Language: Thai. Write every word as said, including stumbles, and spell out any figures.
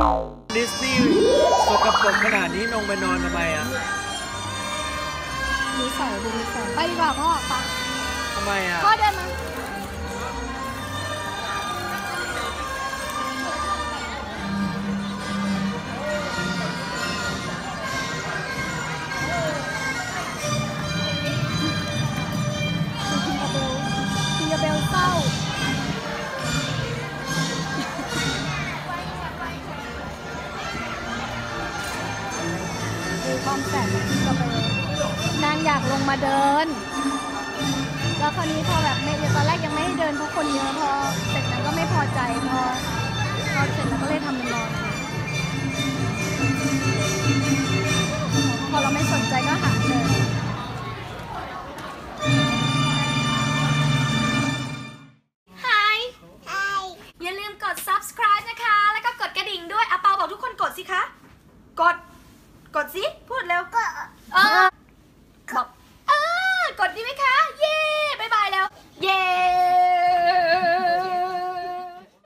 ดิสนีย์สกปรกขนาดนี้ลงไปนอนทำไมอ่ะนิสัยดูนิสัยไปดีกว่าพ่อปะทำไมอ่ะพ่อเดินมาทิงกาเบลทิงกาเบลเศร้าดูความแสบของทิงกาเบลนางอยากลงมาเดินแล้วคราวนี้พอแบบไม่ตอนแรกยังไม่ให้เดินเพราะคนเยอะพอเสร็จนั้นก็ไม่พอใจพอพอเสร็จแล้วก็เลยทำเป็นนอนพอเราไม่สนใจก็หายเลยฮายอย่าลืมกด ซับสไครบ์ นะคะแล้วก็กดกระดิ่งด้วยอาเปาบอกทุกคนกดสิคะกดกดสิพูดเร็วกด